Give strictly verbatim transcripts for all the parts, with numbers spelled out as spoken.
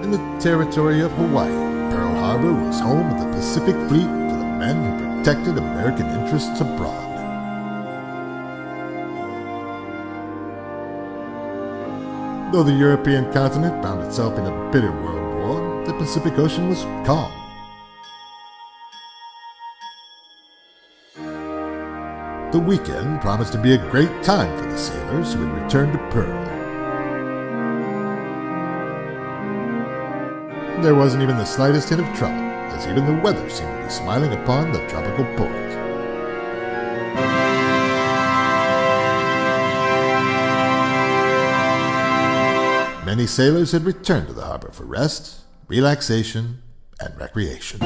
in the territory of Hawaii, Pearl Harbor was home of the Pacific Fleet for the men who protected American interests abroad. Though the European continent found itself in a bitter world war, the Pacific Ocean was calm. The weekend promised to be a great time for the sailors who had returned to Pearl. There wasn't even the slightest hint of trouble, as even the weather seemed to be smiling upon the tropical port. Many sailors had returned to the harbor for rest, relaxation, and recreation.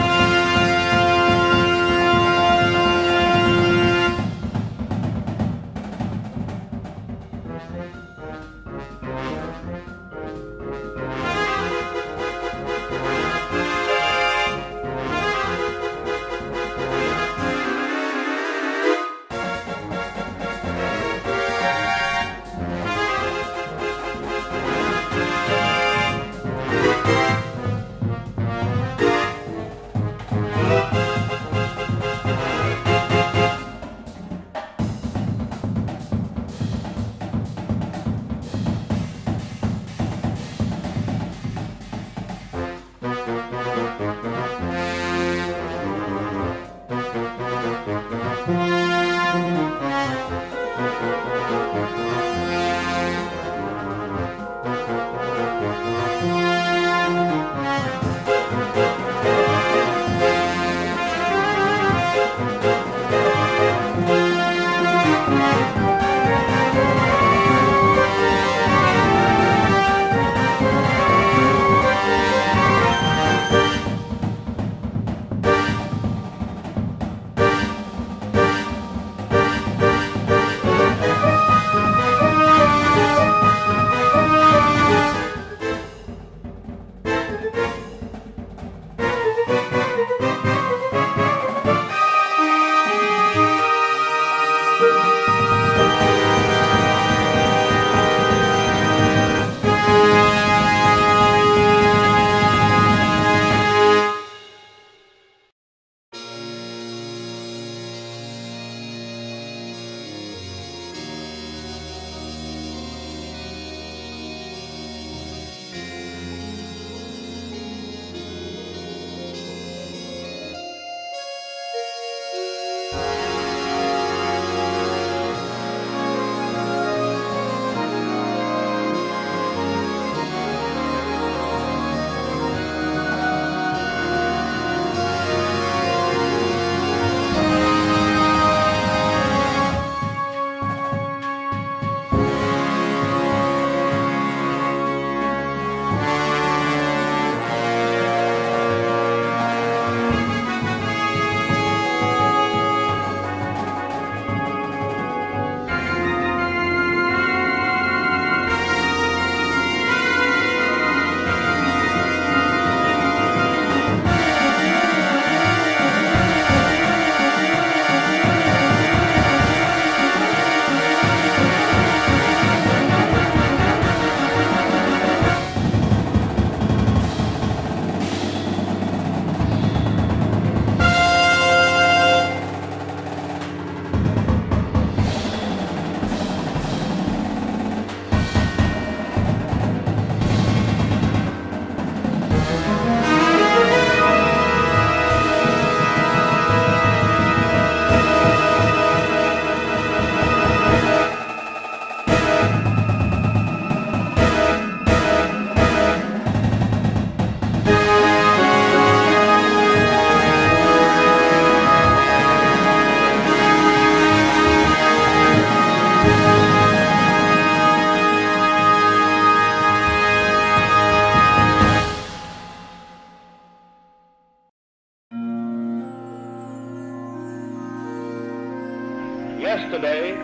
Yesterday,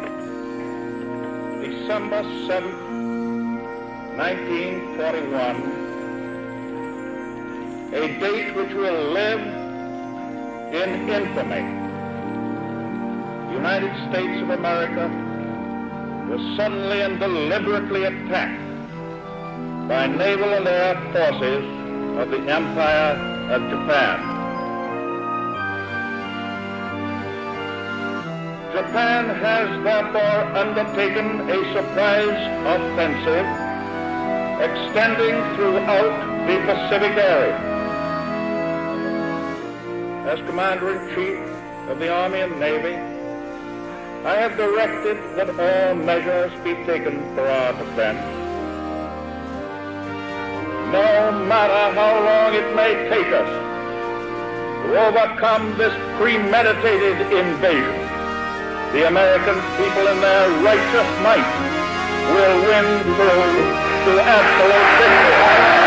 December seventh, nineteen forty-one, a date which will live in infamy. The United States of America was suddenly and deliberately attacked by naval and air forces of the Empire of Japan. Japan has therefore undertaken a surprise offensive extending throughout the Pacific area. As Commander-in-Chief of the Army and Navy, I have directed that all measures be taken for our defense, no matter how long it may take us to overcome this premeditated invasion. The American people in their righteous might will win through to absolute victory.